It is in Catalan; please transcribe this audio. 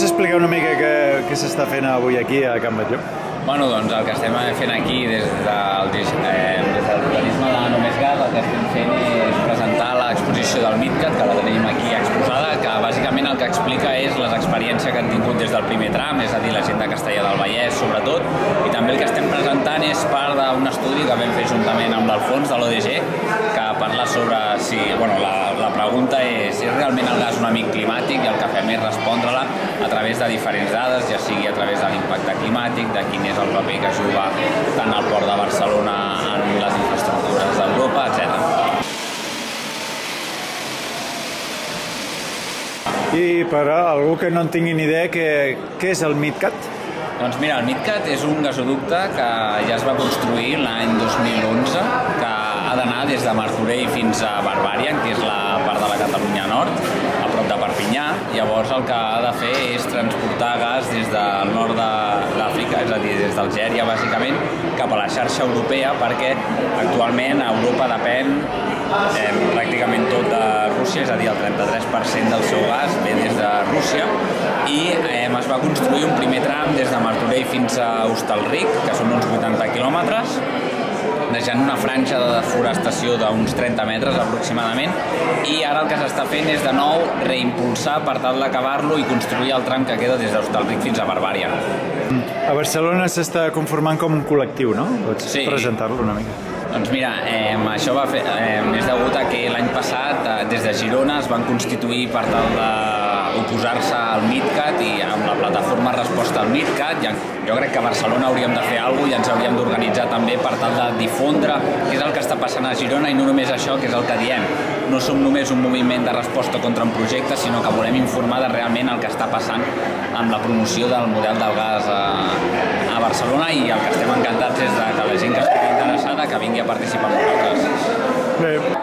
explicar una mica què s'està fent avui aquí a Can Batlló? Bueno, doncs el que estem fent aquí des del organisme de Només Gas, el que estem fent és presentar l'exposició del MidCat, que la tenim aquí exposada, que bàsicament el que explica és les experiències que han tingut des del primer tram, és a dir, la gent de Castellar del Vallès, sobretot, i també el que estem presentant és part d'un estudi que vam fer juntament amb l'Alfons de l'ODG, que parla sobre si, bueno, la pregunta és si realment el gas és un amic climàtic, i el que fem és respondre-la a través de diferents dades, ja sigui a través de l'impacte climàtic, de quin és el paper que juga tant el Port de Barcelona en les infraestructures d'Europa, etc. I per a algú que no en tingui ni idea, què és el MidCat? Doncs mira, el MidCat és un gasoducte que ja es va construir l'any 2011, que ha d'anar des de Martorell fins a Barbària, que és la part de la Catalunya Nord, a prop de Perpinyà. Llavors el que ha de fer és transportar gas des del nord d'Àfrica, és a dir, des d'Algèria, bàsicament, cap a la xarxa europea, perquè actualment Europa depèn pràcticament tot de Rússia, és a dir, el 33% del seu gas ve des de Rússia, i es va construir un primer tram des de Martorell fins a Hostalric, que són uns 80 quilòmetres, deixant una franja de desforestació d'uns 30 metres aproximadament, i ara el que s'està fent és de nou reimpulsar per tal d'acabar-lo i construir el tram que queda des d'Hostalric fins a Barbària. A Barcelona s'està conformant com un col·lectiu, no? Pots presentar-lo una mica? Doncs mira, això és degut a que l'any passat des de Girona es van constituir per tal d'oposar-se al MidCat, i amb la plataforma Resposta al MidCat jo crec que a Barcelona hauríem de fer alguna cosa i ens hauríem d'organitzar també per tal de difondre què és el que està passant a Girona, i no només això, que és el que diem. No som només un moviment de resposta contra un projecte, sinó que volem informar de realment el que està passant amb la promoció del model del gas a Barcelona, i el que estem encantats és que la gent que estigui interessada que vingui a participar amb nosaltres. Bé,